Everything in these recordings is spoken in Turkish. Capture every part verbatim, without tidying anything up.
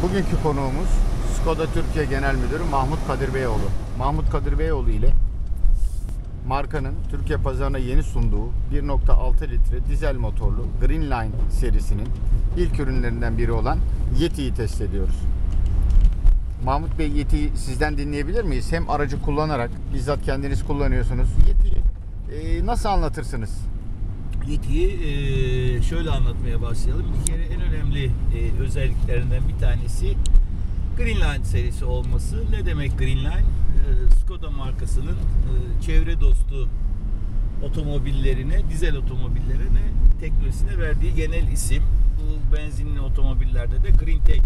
Bugünkü konuğumuz Skoda Türkiye Genel Müdürü Mahmut Kadir Beyoğlu. Mahmut Kadir Beyoğlu ile markanın Türkiye pazarına yeni sunduğu bir nokta altı litre dizel motorlu Green Line serisinin ilk ürünlerinden biri olan Yeti'yi test ediyoruz. Mahmut Bey, Yeti'yi sizden dinleyebilir miyiz? Hem aracı kullanarak, bizzat kendiniz kullanıyorsunuz. Yeti'yi e, nasıl anlatırsınız? Yeti'yi e, şöyle anlatmaya başlayalım. Bir kere en önemli e, özelliklerinden bir tanesi Green Line serisi olması. Ne demek Green Line? E, Skoda markasının e, çevre dostu otomobillerine, dizel otomobillerine, teknolojisine verdiği genel isim. Bu benzinli otomobillerde de Green Tech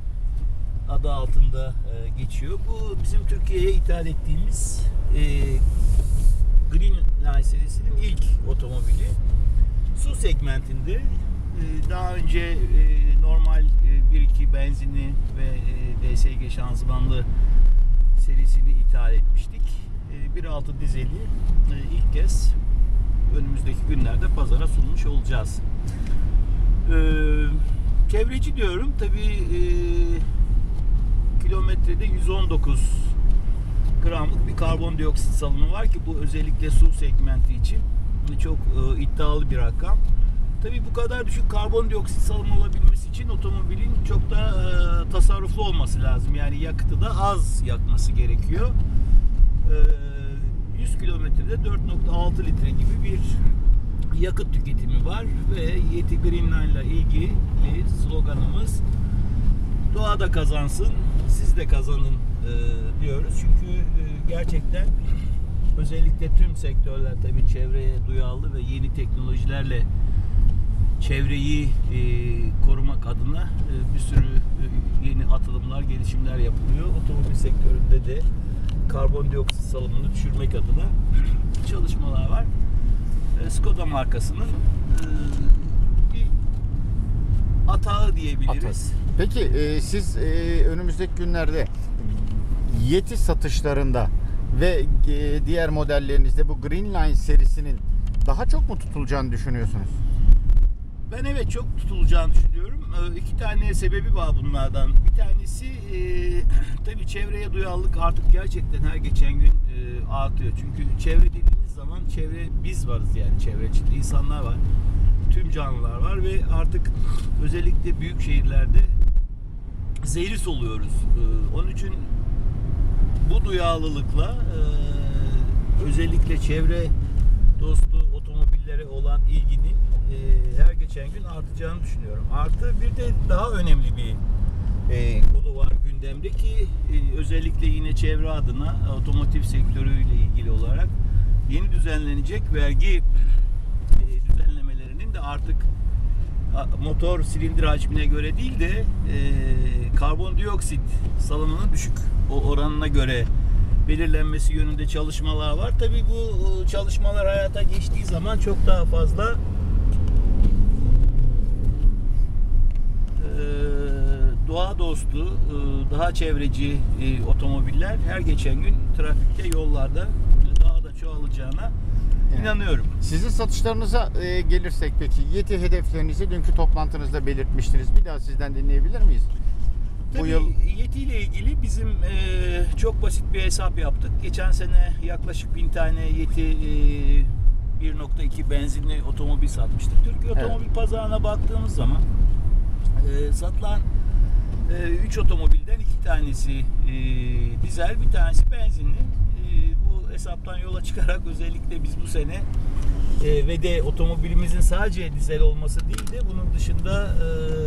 adı altında e, geçiyor. Bu bizim Türkiye'ye ithal ettiğimiz e, Green Line serisinin ilk otomobili. Su segmentinde e, daha önce e, normal e, bir iki benzinli ve e, D S G şanzımanlı serisini ithal etmiştik. E, bir nokta altı dizeli e, ilk kez önümüzdeki günlerde pazara sunmuş olacağız. E, çevreci diyorum. Tabii e, kilometrede yüz on dokuz gramlık bir karbondioksit salımı var ki bu özellikle su segmenti için çok e, iddialı bir rakam. Tabii bu kadar düşük karbondioksit salımı olabilmesi için otomobilin çok da e, tasarruflu olması lazım. Yani yakıtı da az yakması gerekiyor. E, yüz kilometrede dört nokta altı litre gibi bir yakıt tüketimi var ve Yeti Green Line ile ilgili sloganımız doğada kazansın, siz de kazanın e, diyoruz. Çünkü e, gerçekten özellikle tüm sektörler tabii çevreye duyarlı ve yeni teknolojilerle çevreyi e, korumak adına e, bir sürü e, yeni atılımlar, gelişimler yapılıyor. Otomobil sektöründe de karbondioksit salımını düşürmek adına çalışmalar var. E, Skoda markasının e, bir atağı diyebiliriz. Atağı. Peki e, siz e, önümüzdeki günlerde Yeti satışlarında ve e, diğer modellerinizde bu Green Line serisinin daha çok mu tutulacağını düşünüyorsunuz? Ben evet çok tutulacağını düşünüyorum. E, iki tane sebebi var bunlardan. Bir tanesi e, tabii çevreye duyarlılık artık gerçekten her geçen gün e, artıyor. Çünkü çevre dediğimiz zaman çevre biz varız, yani çevre içinde insanlar var. Tüm canlılar var ve artık özellikle büyük şehirlerde zehri soluyoruz. Ee, onun için bu duyarlılıkla e, özellikle çevre dostu otomobillere olan ilginin e, her geçen gün artacağını düşünüyorum. Artı bir de daha önemli bir e, konu var gündemde ki e, özellikle yine çevre adına otomotiv sektörüyle ilgili olarak yeni düzenlenecek vergi düzenlemelerinin de artık motor silindir hacmine göre değil de e, karbondioksit salımının düşük o oranına göre belirlenmesi yönünde çalışmalar var. Tabii bu çalışmalar hayata geçtiği zaman çok daha fazla e, doğa dostu, e, daha çevreci e, otomobiller her geçen gün trafikte, yollarda daha da çoğalacağına evet, inanıyorum. Sizin satışlarınıza e, gelirsek peki, Yeti hedeflerinizi dünkü toplantınızda belirtmiştiniz. Bir daha sizden dinleyebilir miyiz? Tabii, bu yıl Yeti ile ilgili bizim e, çok basit bir hesap yaptık. Geçen sene yaklaşık bin tane Yeti e, bir nokta iki benzinli otomobil satmıştık. Türkiye evet, otomobil pazarına baktığımız zaman e, satılan üç e, otomobilden iki tanesi e, dizel, bir tanesi benzinli. Bu hesaptan yola çıkarak özellikle biz bu sene e, ve de otomobilimizin sadece dizel olması değil de bunun dışında e,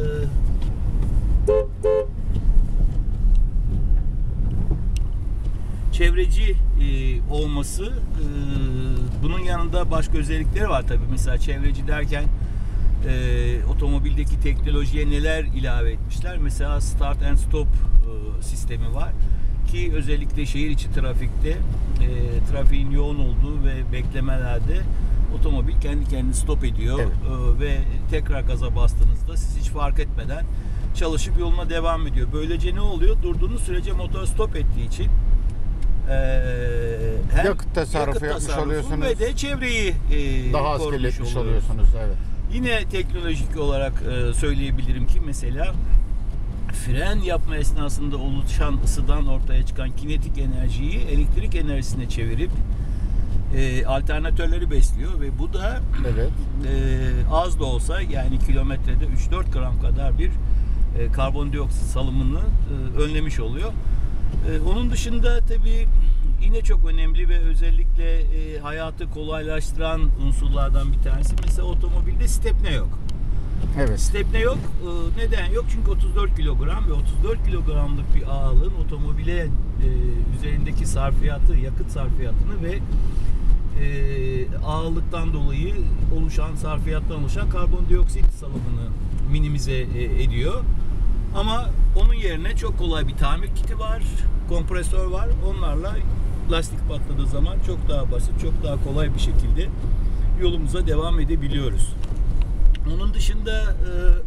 çevreci e, olması, e, bunun yanında başka özellikleri var tabii. Mesela çevreci derken e, otomobildeki teknolojiye neler ilave etmişler? Mesela start and stop e, sistemi var ki özellikle şehir içi trafikte e, trafiğin yoğun olduğu ve beklemelerde otomobil kendi kendini stop ediyor, evet, e, ve tekrar gaza bastığınızda siz hiç fark etmeden çalışıp yoluna devam ediyor. Böylece ne oluyor? Durduğunuz sürece motor stop ettiği için e, hem yakıt tasarrufu yakıt yapmış oluyorsunuz ve de çevreyi e, daha az kirletmiş oluyorsunuz. Evet. Yine teknolojik olarak e, söyleyebilirim ki mesela fren yapma esnasında oluşan ısıdan ortaya çıkan kinetik enerjiyi elektrik enerjisine çevirip e, alternatörleri besliyor ve bu da Evet. e, az da olsa, yani kilometrede üç dört gram kadar bir e, karbondioksit salımını e, önlemiş oluyor. E, onun dışında tabii yine çok önemli ve özellikle e, hayatı kolaylaştıran unsurlardan bir tanesi, mesela otomobilde stepne yok. Evet. Stepne yok. E, neden yok? Çünkü otuz dört kilogram ve otuz dört kilogramlık bir ağırlığın otomobile e, üzerindeki sarfiyatı, yakıt sarfiyatını ve e, ağırlıktan dolayı oluşan, sarfiyattan oluşan karbondioksit salımını minimize e, ediyor. Ama onun yerine çok kolay bir tamir kiti var, kompresör var. Onlarla lastik patladığı zaman çok daha basit, çok daha kolay bir şekilde yolumuza devam edebiliyoruz. Onun dışında e,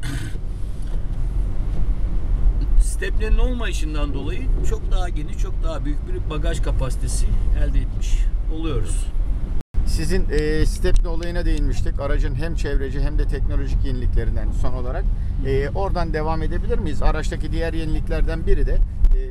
stepnenin olmayışından dolayı çok daha geniş, çok daha büyük bir bagaj kapasitesi elde etmiş oluyoruz. Sizin e, stepne olayına değinmiştik. Aracın hem çevreci hem de teknolojik yeniliklerinden son olarak. E, oradan devam edebilir miyiz? Araçtaki diğer yeniliklerden biri de e,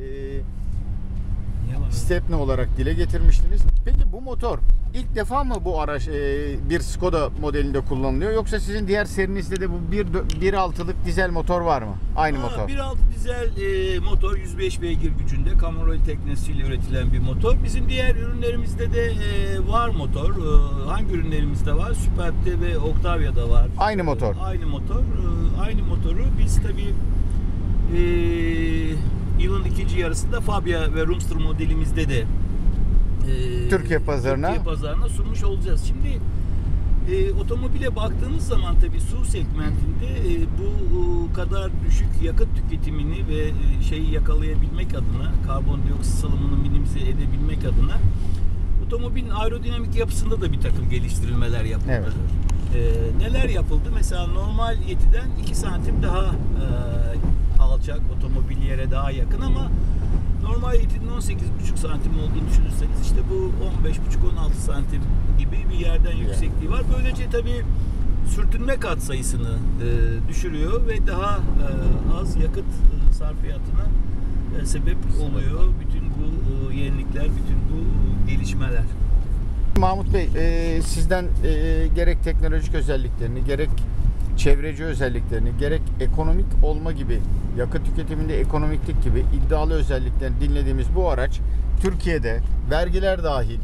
stepne olarak dile getirmiştiniz. Peki bu motor ilk defa mı bu araç e, bir Skoda modelinde kullanılıyor, yoksa sizin diğer serinizde de bu bir altılık dizel motor var mı? Aynı Aa, motor. bir altı dizel e, motor, yüz beş beygir gücünde Camarol teknolojisiyle üretilen bir motor. Bizim diğer ürünlerimizde de e, var motor. E, hangi ürünlerimizde var? Superb'de ve Octavia'da var. Aynı motor. E, aynı motor. E, aynı motoru biz tabii e, yılın ikinci yarısında Fabia ve Roomster modelimizde de e, Türkiye pazarına Türkiye pazarına sunmuş olacağız. Şimdi e, otomobile baktığımız zaman tabii S U V segmentinde e, bu e, kadar düşük yakıt tüketimini ve e, şeyi yakalayabilmek adına, karbondioksit salımını minimize edebilmek adına otomobilin aerodinamik yapısında da bir takım geliştirilmeler yapıldı. Evet. E, neler yapıldı? Mesela normal yetiden iki santim daha e, alçak, otomobil yere daha yakın, ama normal yetinin on sekiz buçuk santim olduğunu düşünürseniz işte bu on beş buçuk on altı santim gibi bir yerden yüksekliği var. Böylece tabii sürtünme katsayısını e, düşürüyor ve daha e, az yakıt e, sarfiyatına e, sebep oluyor bütün bu e, yenilikler, bütün bu e, gelişmeler. Mahmut Bey, e, sizden e, gerek teknolojik özelliklerini, gerek çevreci özelliklerini, gerek ekonomik olma gibi, yakıt tüketiminde ekonomiklik gibi iddialı özelliklerini dinlediğimiz bu araç Türkiye'de vergiler dahil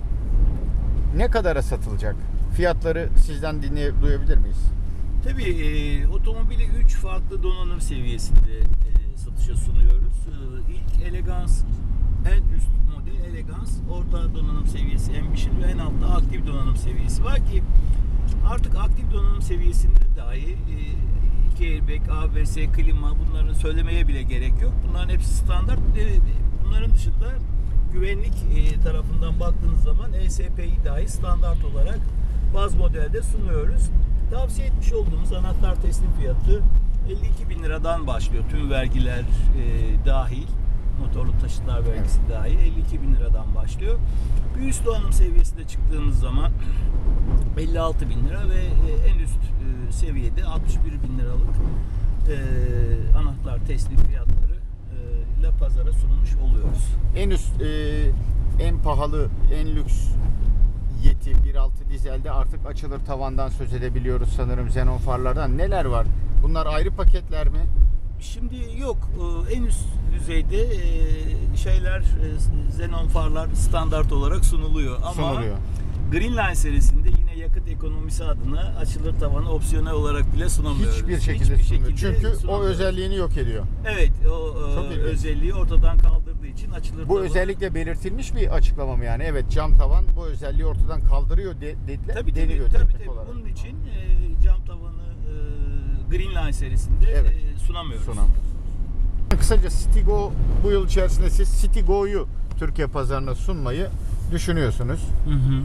ne kadara satılacak? Fiyatları sizden dinleye duyabilir miyiz? Tabii e, otomobili üç farklı donanım seviyesinde e, satışa sunuyoruz. E, ilk Elegans, en üst model Elegans, orta donanım seviyesi Ambition ve en altta aktif donanım seviyesi var ki artık aktif donanım seviyesinde dahi e, iki airbag, A B S, klima, bunları söylemeye bile gerek yok. Bunların hepsi standart. E, bunların dışında güvenlik e, tarafından baktığınız zaman E S P'yi dahi standart olarak baz modelde sunuyoruz. Tavsiye etmiş olduğumuz anahtar teslim fiyatı elli iki bin liradan başlıyor. Tüm vergiler e, dahil, motorlu taşıtlar vergisi evet. dahil elli iki bin liradan başlıyor. Bir üst donanım seviyesine çıktığımız zaman elli altı bin lira ve e, en üst e, seviyede altmış bir bin liralık e, anahtar teslim fiyatları e, ile pazara sunmuş oluyoruz. En üst, e, en pahalı, en lüks Yeti bir altı dizelde artık açılır tavandan söz edebiliyoruz sanırım, xenon farlardan. Neler var? Bunlar ayrı paketler mi? Şimdi yok. En üst düzeyde şeyler, xenon farlar standart olarak sunuluyor. Ama sunuluyor. Greenline serisinde yine yakıt ekonomisi adına açılır tavanı opsiyonel olarak bile sunamıyoruz. Hiçbir şekilde Hiçbir sunmuyor. şekilde Çünkü o özelliğini yok ediyor. Evet, o Çok özelliği ortadan kaldırdığı için açılır Bu tavanı. özellikle belirtilmiş bir açıklama mı yani? Evet, cam tavan bu özelliği ortadan kaldırıyor de, dediler, tabii, deniyor tabii, teknik tabii. olarak. Bunun için e, cam tavanı e, Greenline serisinde evet. e, sunamıyoruz. Sunamıyoruz. Kısaca Citigo, bu yıl içerisinde siz Citigo'yu Türkiye pazarına sunmayı düşünüyorsunuz. Hı hı.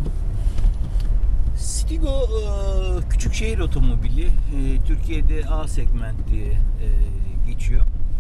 Citigo küçük şehir otomobili. Türkiye'de A segment diye geçiyor.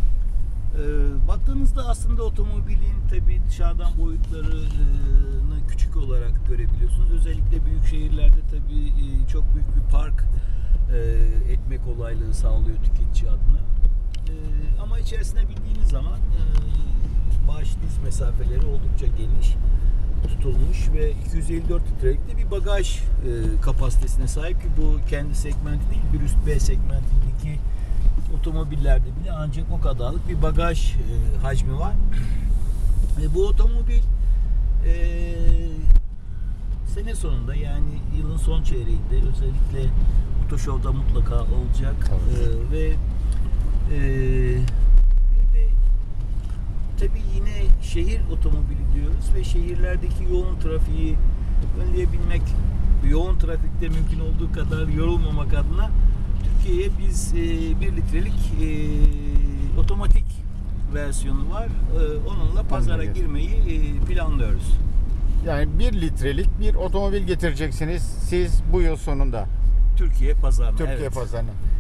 Baktığınızda aslında otomobilin tabii dışarıdan boyutlarını küçük olarak görebiliyorsunuz. Özellikle büyük şehirlerde tabii çok büyük bir park etme kolaylığı sağlıyor tüketici adına. Ee, ama içerisine bindiğiniz zaman e, baş diz mesafeleri oldukça geniş tutulmuş ve iki yüz elli dört litrelik de bir bagaj e, kapasitesine sahip ki bu kendi segmenti değil, bir üst B segmentindeki otomobillerde bile ancak o kadarlık bir bagaj e, hacmi var. E, bu otomobil e, sene sonunda, yani yılın son çeyreğinde özellikle Otoshow'da mutlaka olacak. E, ve e, bir de tabii yine şehir otomobili diyoruz ve şehirlerdeki yoğun trafiği önleyebilmek, yoğun trafikte mümkün olduğu kadar yorulmamak adına Türkiye'ye biz e, bir litrelik e, otomatik versiyonu var. E, onunla pazara Anladım. girmeyi e, planlıyoruz. Yani bir litrelik bir otomobil getireceksiniz siz bu yıl sonunda Türkiye pazarına. Türkiye evet. pazarına.